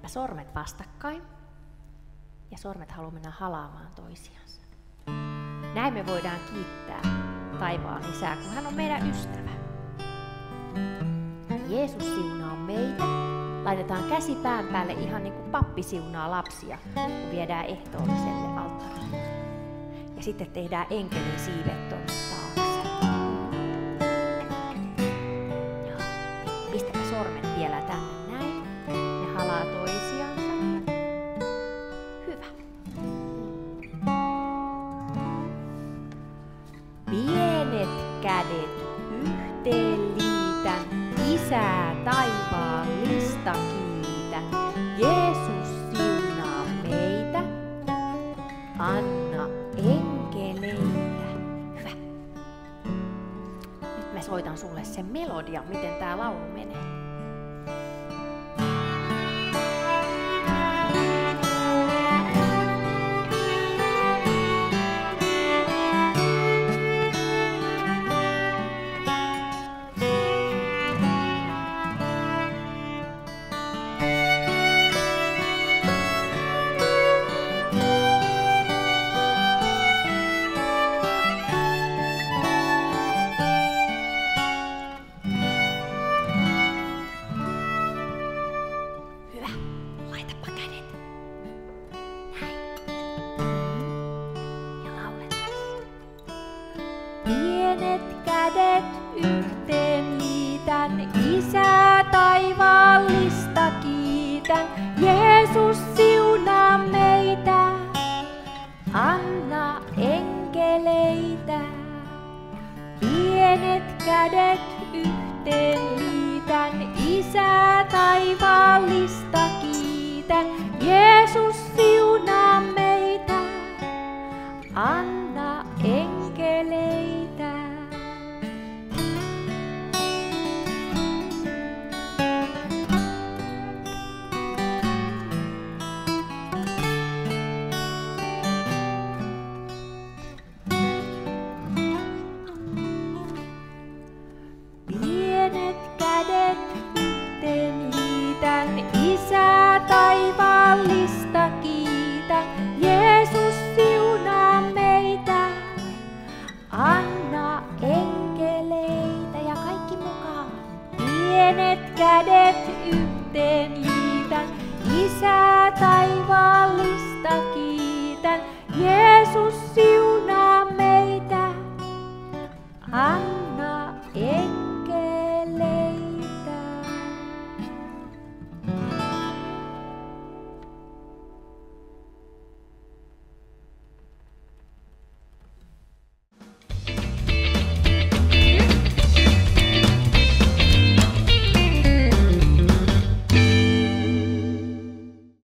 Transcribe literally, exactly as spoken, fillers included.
sormet vastakkain ja sormet haluaa mennä halaamaan toisiansa. Näin me voidaan kiittää taivaan Isää, kun hän on meidän ystävä. Jeesus siunaa meitä. Laitetaan käsi pään päälle ihan niin kuin pappi siunaa lapsia, kun viedään ehtoolliselle alttarille. Ja sitten tehdään enkelin siivet tuonne taakse. Ja pistäpä sormet vielä tänne näin. Ne halaa toisiansa. Hyvä. Pienet kädet yhteen liitän. Isää taivaallista kiitän. Jeesus siunaa meitä. Anna enkeleitä. Hyvä. Nyt mä soitan sulle sen melodia, miten tää laulu menee. Pienet kädet yhteen liitän, Isää taivaallista kiitän. Jeesus siunaa meitä, anna enkeleitä. Pienet kädet yhteen liitän, Isää taivaallista